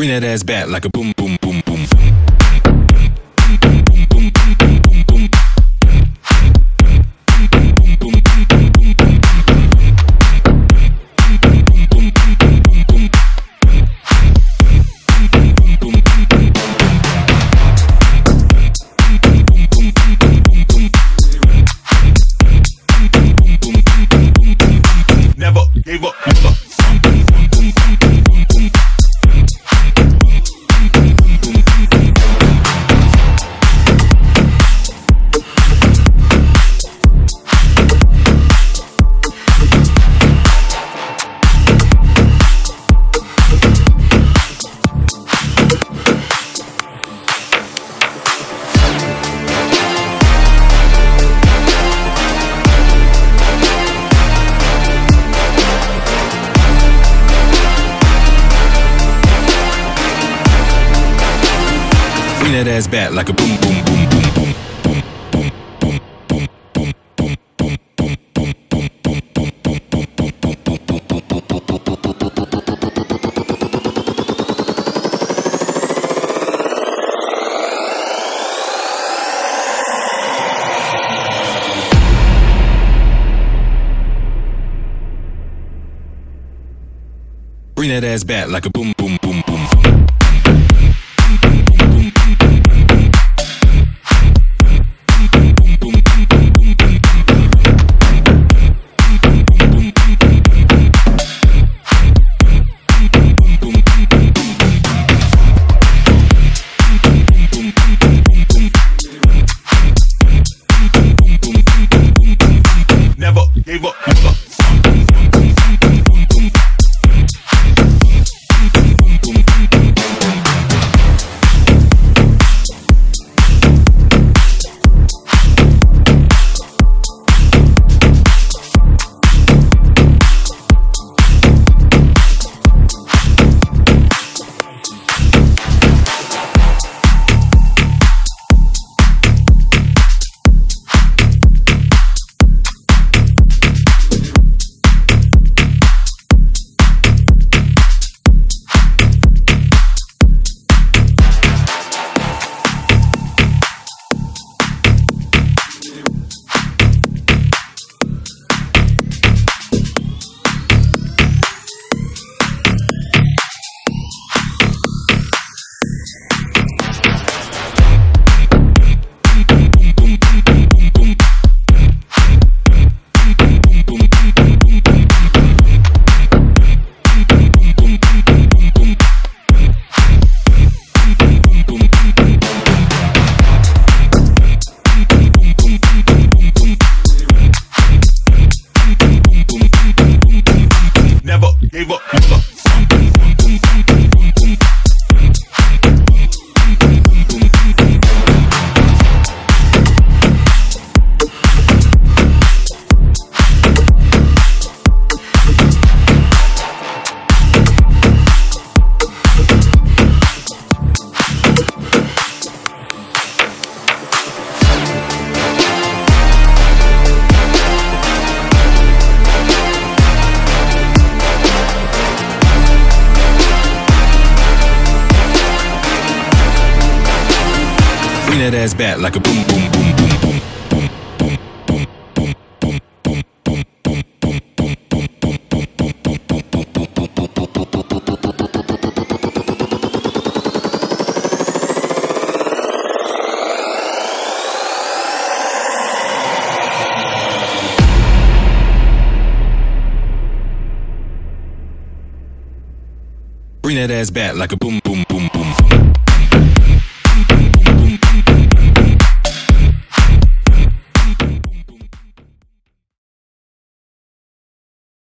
Bring that ass back like a boom, boom, boom, boom. Never gave up. Bring that ass back like a boom, boom, boom, boom, boom. Bring that ass back like a boom, boom, boom, boom. Never gave up. Gave up. Bring that ass back like a boom, boom, boom, boom, boom. Bring that ass back like a boom, boom.